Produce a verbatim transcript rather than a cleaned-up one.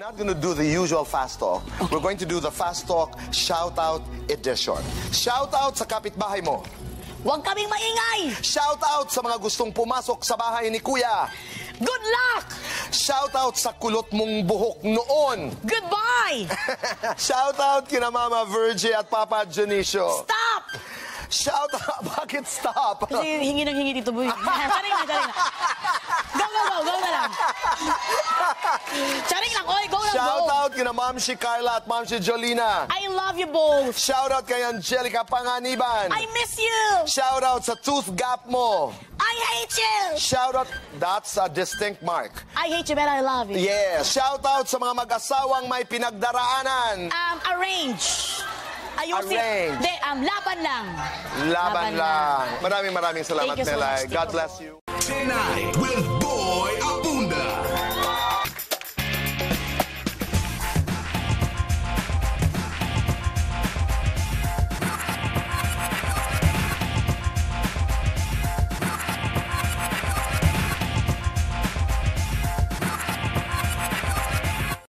not going to do the usual fast talk. We're going to do the fast talk shout-out edition. Shout-out sa kapitbahay mo. Huwag kaming maingay! Shout-out sa mga gustong pumasok sa bahay ni Kuya. Good luck! Shout-out sa kulot mong buhok noon. Goodbye! Shout-out kina Mama Virgie at Papa Junicio. Stop! Shout-out! Bakit stop? Kasi hingi ng hingi dito, boy. Charing na, charing na. Go, go, go, go na lang. Charing lang, oy, go lang, go. Shout-out kina Ma'am si Carla at Ma'am si Jolina. I love you both. Shout-out kay Angelica Panganiban. I miss you. Shout-out sa tooth gap mo. I hate you. Shout-out, that's a distinct mark. I hate you, but I love you. Yes. Shout-out sa mga mag-asawang may pinagdaraanan. Um, arrange. Ayusin. Arrange. De, um, laban lang. Laban, Laban lang. Maraming maraming salamat, Thank you so Melay. much. God bless you. Tonight with